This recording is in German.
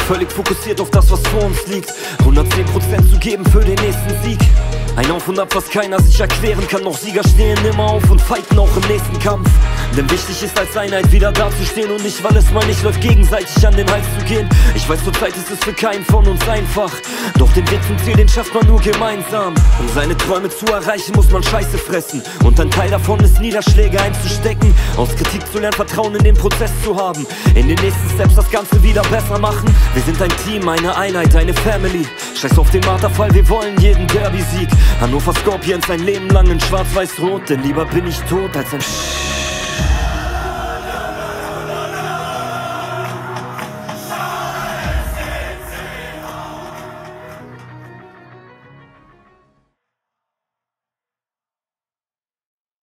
völlig fokussiert auf das, was vor uns liegt. 110% zu geben für den nächsten Sieg. Ein Auf und Ab, was keiner sich erklären kann. Doch Sieger stehen immer auf und fighten auch im nächsten Kampf. Denn wichtig ist als Einheit wieder dazustehen und nicht, weil es mal nicht läuft, gegenseitig an den Hals zu gehen. Ich weiß, zur Zeit ist es für keinen von uns einfach, doch den Weg zum Ziel, den schafft man nur gemeinsam. Um seine Träume zu erreichen, muss man Scheiße fressen. Und ein Teil davon ist, Niederschläge einzustecken, aus Kritik zu lernen, Vertrauen in den Prozess zu haben, in den nächsten Steps das Ganze wieder besser machen. Wir sind ein Team, eine Einheit, eine Family. Scheiß auf den Marterfall, wir wollen jeden Derby-Sieg. Hannover Scorpions ein Leben lang in schwarz-weiß-rot, denn lieber bin ich tot als ein